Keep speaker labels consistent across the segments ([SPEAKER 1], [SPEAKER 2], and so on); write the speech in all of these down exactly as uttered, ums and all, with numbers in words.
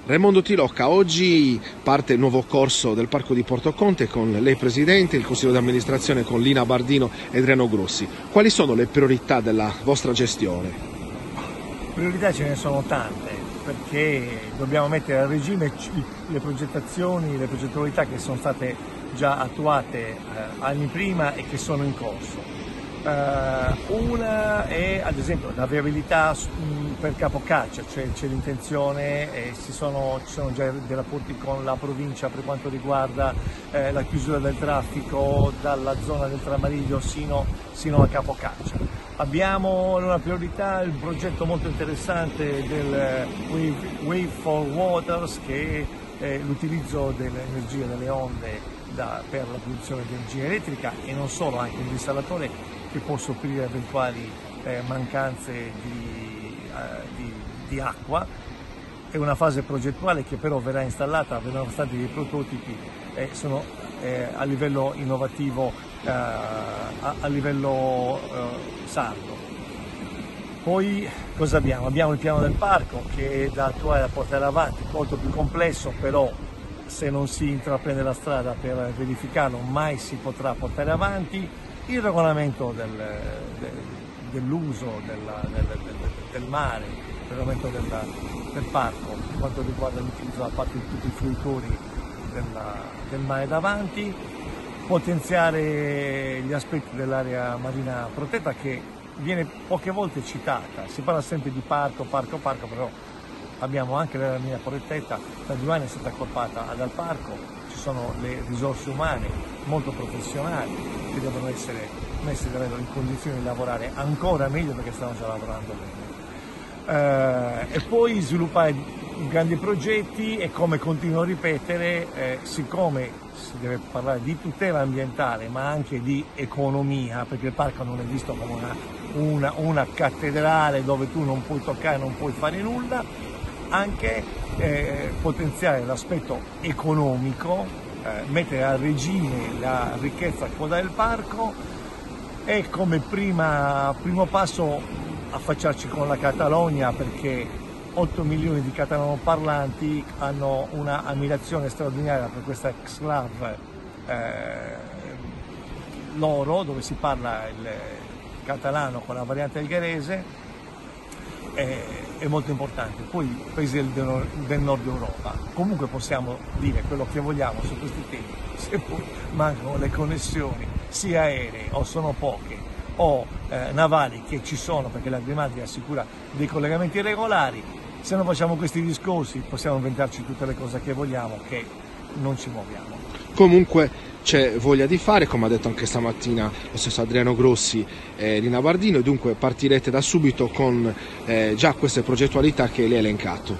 [SPEAKER 1] Raimondo Tilocca, oggi parte il nuovo corso del Parco di Porto Conte con lei presidente, il consiglio di amministrazione con Lina Bardino e Adriano Grossi. Quali sono le priorità della vostra gestione?
[SPEAKER 2] Priorità ce ne sono tante, perché dobbiamo mettere a regime le progettazioni, le progettualità che sono state già attuate eh, anni prima e che sono in corso. Uh, una è ad esempio la viabilità um, per Capocaccia, cioè c'è l'intenzione e ci sono, ci sono già dei rapporti con la provincia per quanto riguarda eh, la chiusura del traffico dalla zona del Tramariglio sino, sino a Capocaccia. Abbiamo una priorità, il progetto molto interessante del Wave, Wave for Waters, che è eh, l'utilizzo dell'energia delle onde da, per la produzione di energia elettrica e non solo, anche un installatore che può sopperire eventuali eh, mancanze di, eh, di, di acqua. È una fase progettuale che però verrà installata, verranno stati dei prototipi, eh, sono eh, a livello innovativo, eh, a, a livello eh, sardo. Poi cosa abbiamo? Abbiamo il piano del parco che è da attuare, da portare avanti, molto più complesso, però se non si intraprende la strada per verificarlo mai si potrà portare avanti. Il regolamento del, del, dell'uso del, del, del mare, il regolamento del, del parco per quanto riguarda l'utilizzo da parte di tutti i fruitori della, del mare davanti, potenziare gli aspetti dell'area marina protetta che viene poche volte citata, si parla sempre di parco, parco, parco, però abbiamo anche l'area marina protetta, da due anni è stata accorpata dal parco, ci sono le risorse umane molto professionali che devono essere messi davvero in condizioni di lavorare ancora meglio perché stanno già lavorando bene. Eh, e poi sviluppare grandi progetti e, come continuo a ripetere, eh, siccome si deve parlare di tutela ambientale ma anche di economia, perché il parco non è visto come una, una, una cattedrale dove tu non puoi toccare, non puoi fare nulla, anche eh, potenziare l'aspetto economico, Eh, mettere a regime la ricchezza quota del parco e come prima, primo passo affacciarci con la Catalogna, perché otto milioni di catalanoparlanti hanno una ammirazione straordinaria per questa exclave eh, loro, dove si parla il catalano con la variante algherese. È molto importante. Poi i paesi del, del nord Europa, comunque possiamo dire quello che vogliamo su questi temi, se poi mancano le connessioni sia aeree o sono poche o eh, navali, che ci sono perché la Grimaldi assicura dei collegamenti regolari, se non facciamo questi discorsi possiamo inventarci tutte le cose che vogliamo, che non ci muoviamo.
[SPEAKER 1] Comunque c'è voglia di fare, come ha detto anche stamattina lo stesso Adriano Grossi e Lina Bardino, e dunque partirete da subito con eh, già queste progettualità che lei ha elencato.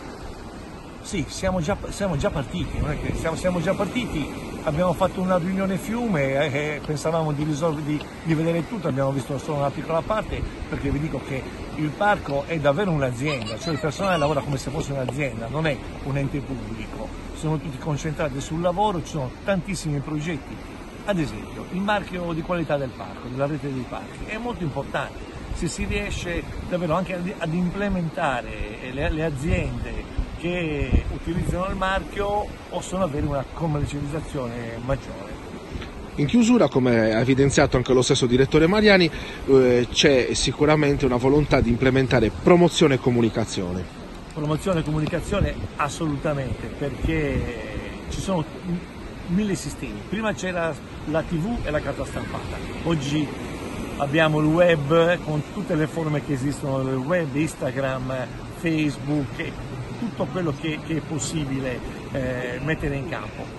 [SPEAKER 2] Sì, siamo già, siamo già partiti, non è che siamo, siamo già partiti, abbiamo fatto una riunione fiume, eh, pensavamo di, risolvere, di, di vedere tutto, abbiamo visto solo una piccola parte, perché vi dico che il parco è davvero un'azienda, cioè il personale lavora come se fosse un'azienda, non è un ente pubblico, sono tutti concentrati sul lavoro, ci sono tantissimi progetti. Ad esempio il marchio di qualità del parco, della rete dei parchi, è molto importante, se si riesce davvero anche ad implementare le, le aziende che utilizzano il marchio possono avere una commercializzazione maggiore.
[SPEAKER 1] In chiusura, come ha evidenziato anche lo stesso direttore Mariani, eh, c'è sicuramente una volontà di implementare promozione e comunicazione.
[SPEAKER 2] Promozione e comunicazione assolutamente, perché ci sono mille sistemi. Prima c'era la tivù e la carta stampata, oggi abbiamo il web con tutte le forme che esistono, il web, Instagram, Facebook, tutto quello che, che è possibile eh, mettere in campo.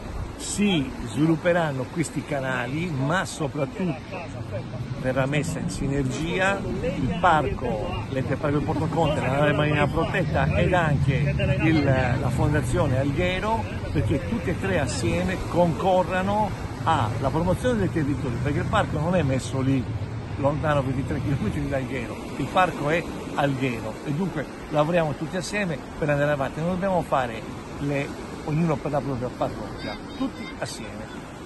[SPEAKER 2] Si svilupperanno questi canali, ma soprattutto verrà messa in sinergia il parco, l'ente parco di Porto Conte, l'area marina protetta ed anche il, la fondazione Alghero, perché tutte e tre assieme concorrano alla promozione dei territori, perché il parco non è messo lì lontano ventitré chilometri da Alghero, il parco è Alghero e dunque lavoriamo tutti assieme per andare avanti, non dobbiamo fare le, ognuno per la propria parrocchia, tutti assieme.